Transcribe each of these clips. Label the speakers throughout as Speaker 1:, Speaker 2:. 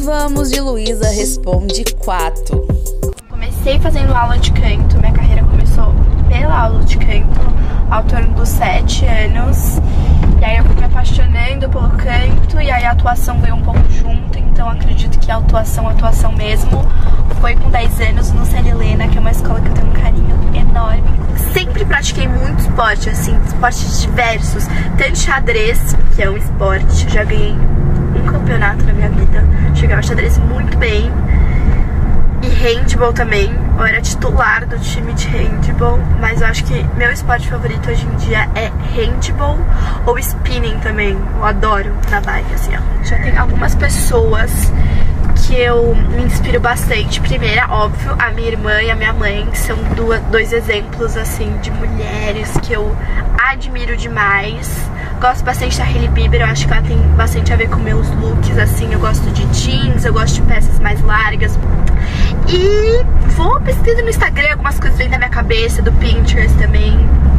Speaker 1: vamos de Luísa Responde 4.
Speaker 2: Comecei fazendo aula de canto, minha carreira começou pela aula de canto, ao torno dos 7 anos. E aí eu fui me apaixonando pelo canto e aí a atuação veio um pouco junto, então acredito que a atuação mesmo, foi com 10 anos no Célia Helena, que é uma escola que eu tenho um carinho enorme. Sempre pratiquei muito esporte, assim, esportes diversos, tanto xadrez, que é um esporte, já ganhei um campeonato na minha vida, jogava xadrez muito bem, e handball também. Eu era titular do time de handball, mas eu acho que meu esporte favorito hoje em dia é handball ou spinning também. Eu adoro na bike, assim, ó. Já tem algumas pessoas que eu me inspiro bastante. Primeira, óbvio, a minha irmã e a minha mãe, que são dois exemplos, assim, de mulheres que eu admiro demais. Gosto bastante da Hailey Bieber, eu acho que ela tem bastante a ver com meus looks, assim. Eu gosto de jeans, eu gosto de peças mais largas. E vou pesquisar no Instagram, algumas coisas vêm na minha cabeça, do Pinterest também.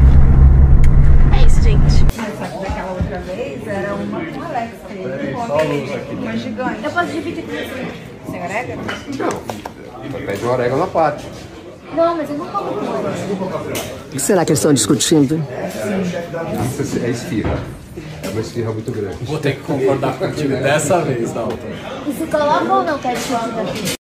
Speaker 2: É isso, gente.
Speaker 3: Só que daquela outra vez era uma com Alex, uma gigante.
Speaker 2: Eu posso dividir com você.
Speaker 3: Sem orégano?
Speaker 4: Não. Pede um orégano na parte.
Speaker 2: Não, mas eu não como com orégano.
Speaker 5: O que será que eles estão discutindo?
Speaker 4: Isso é esfirra. É uma esfirra muito grande.
Speaker 6: Vou ter que concordar contigo dessa vez, tá?
Speaker 2: E se coloca ou não ketchup daqui?